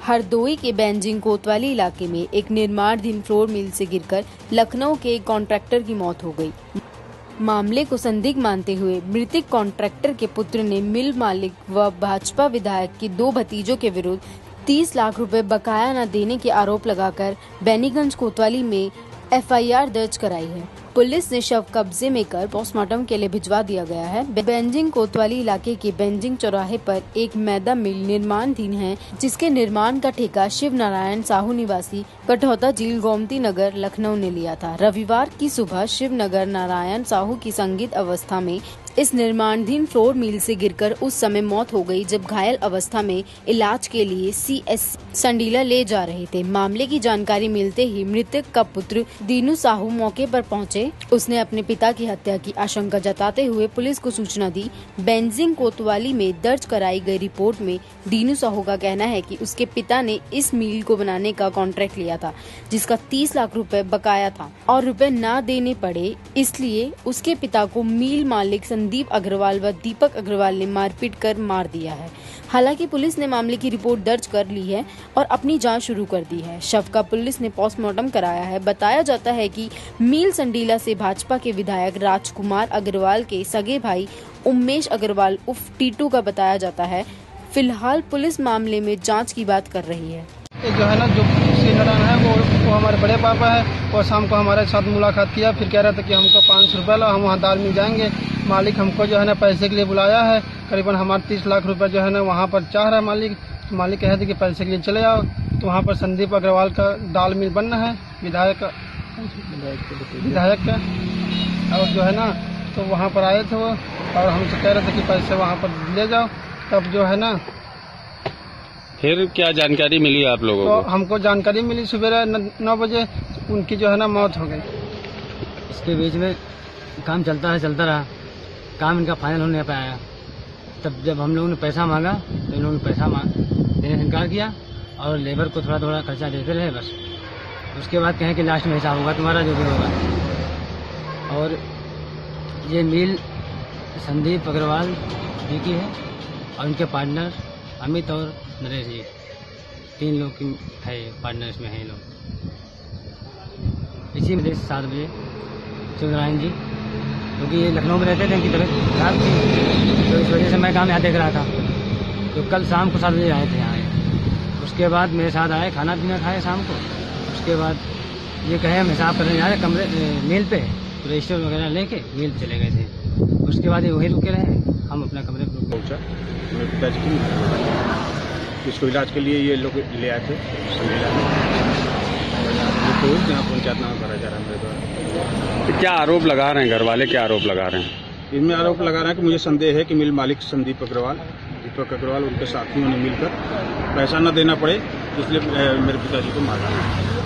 हरदोई के बेंजिंग कोतवाली इलाके में एक निर्माणाधीन फ्लोर मिल से गिरकर लखनऊ के एक कॉन्ट्रैक्टर की मौत हो गई। मामले को संदिग्ध मानते हुए मृतक कॉन्ट्रैक्टर के पुत्र ने मिल मालिक व भाजपा विधायक के 2 भतीजों के विरुद्ध 30 लाख रुपए बकाया न देने के आरोप लगाकर बेनीगंज कोतवाली में FIR दर्ज कराई है। पुलिस ने शव कब्जे में कर पोस्टमार्टम के लिए भिजवा दिया गया है। बेंजिंग कोतवाली इलाके के बेंजिंग चौराहे पर एक मैदा मिल निर्माणाधीन है, जिसके निर्माण का ठेका शिव नारायण साहू निवासी कठौता झील गोमती नगर लखनऊ ने लिया था। रविवार की सुबह शिव नगर नारायण साहू की संदिग्ध अवस्था में इस निर्माणाधीन फ्लोर मिल से गिरकर उस समय मौत हो गई, जब घायल अवस्था में इलाज के लिए CS संडीला ले जा रहे थे। मामले की जानकारी मिलते ही मृतक का पुत्र दीनू साहू मौके पर पहुंचे। उसने अपने पिता की हत्या की आशंका जताते हुए पुलिस को सूचना दी। बेंजिंग कोतवाली में दर्ज कराई गई रिपोर्ट में दीनू साहू का कहना है कि उसके पिता ने इस मिल को बनाने का कॉन्ट्रैक्ट लिया था, जिसका 30 लाख रुपए बकाया था और रुपए न देने पड़े, इसलिए उसके पिता को मिल मालिक संदीप अग्रवाल व दीपक अग्रवाल ने मारपीट कर मार दिया है। हालांकि पुलिस ने मामले की रिपोर्ट दर्ज कर ली है और अपनी जांच शुरू कर दी है। शव का पुलिस ने पोस्टमार्टम कराया है। बताया जाता है कि मील संडीला से भाजपा के विधायक राजकुमार अग्रवाल के सगे भाई उमेश अग्रवाल उर्फ टीटू का बताया जाता है। फिलहाल पुलिस मामले में जांच की बात कर रही है। जो है ना, जो सीनियरान है वो हमारे बड़े पापा है और शाम को हमारे साथ मुलाकात किया, फिर कह रहा था कि हमको 500 रुपये लो, हम वहाँ दाल मिल जाएंगे। मालिक हमको जो है ना पैसे के लिए बुलाया है, करीबन हमारे 30 लाख रुपए जो है ना वहाँ पर चाह रहा है मालिक कह रहे थे कि पैसे के लिए चले आओ। तो वहाँ पर संदीप अग्रवाल का दाल मिल बनना है, विधायक का, और जो है ना तो वहाँ पर आए थे वो और हमसे कह रहे थे कि पैसे वहाँ पर ले जाओ। तब जो है ना फिर क्या जानकारी मिली आप लोगों को? हमको जानकारी मिली सुबह 9 बजे उनकी जो है ना मौत हो गई। इसके बीच में काम चलता रहा, काम इनका फाइनल होने पाया। तब जब हम लोगों ने पैसा मांगा तो इन्होंने पैसा देने से इनकार किया और लेबर को थोड़ा थोड़ा खर्चा देते रहे बस। उसके बाद कहें कि लास्ट में हिसाब होगा तुम्हारा जो भी होगा। और ये मिल संदीप अग्रवाल जी की है और उनके पार्टनर अमित और नरेश जी, 3 लोग की है पार्टनर इसमें है लोग। इसी में 7 बजे शिवनारायण जी, क्योंकि ये लखनऊ में रहते थे, इनकी तबीयत खराब थी, तो इस वजह से मैं काम यहाँ देख रहा था। तो कल शाम को 7 बजे आए थे यहाँ। उसके बाद मेरे साथ आए, खाना पीना खाए शाम को। उसके बाद ये कहे हम हिसाब करने जा रहे कमरे मेल पे, तो रजिस्टर वगैरह लेके मेल चले गए थे। उसके बाद ये वहीं रुके रहे, हम अपना कमरे पर पहुँचा। मेरे पिताजी इसको इलाज के लिए ये लोग ले आए थे तो यहाँ पंचायतनामा भरा जा रहा है मेरे द्वारा। क्या आरोप लगा रहे हैं घर वाले, क्या आरोप लगा रहे हैं? इनमें आरोप लगा रहे हैं कि मुझे संदेह है कि मिल मालिक संदीप अग्रवाल, दीपक अग्रवाल, उनके साथियों ने मिलकर पैसा न देना पड़े, इसलिए मेरे पिताजी को मारा।